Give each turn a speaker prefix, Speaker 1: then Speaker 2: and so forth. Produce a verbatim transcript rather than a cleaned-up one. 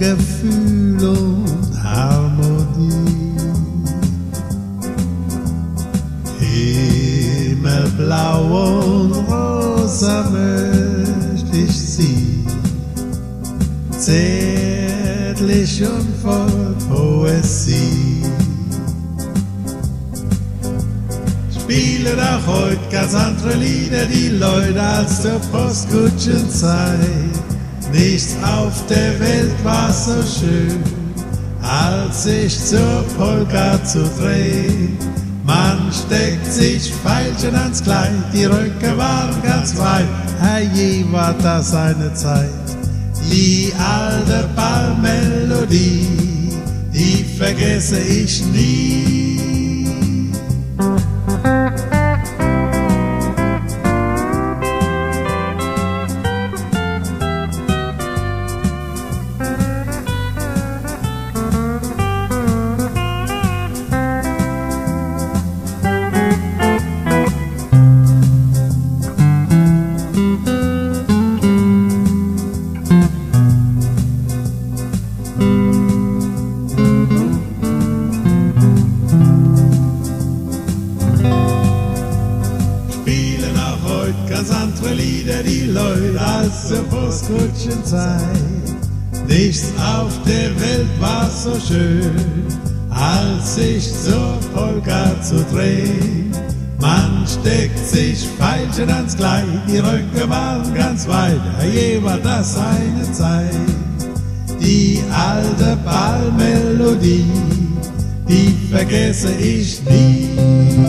Speaker 1: Gefühl und Harmonie. Himmelblau und rosa möcht ich sie, zärtlich und voll Poesie. Spielen auch heute ganz andere Lieder, die Leute als zur Postkutschenzeit. Nichts auf der Welt war so schön, als sich zur Polka zu drehen. Man steckt sich Veilchen ans Kleid, die Röcke waren ganz weit. Herrje, war das eine Zeit. Die alte Ballmelodie, die vergesse ich nie. Ganz andere Lieder, die Leute als zur Postkutschenzeit. Nichts auf der Welt war so schön, als sich zur Polka zu drehen. Man steckt sich Veilchen ans Kleid, die Röcke waren ganz weit. Je war das eine Zeit. Die alte Ballmelodie, die vergesse ich nie.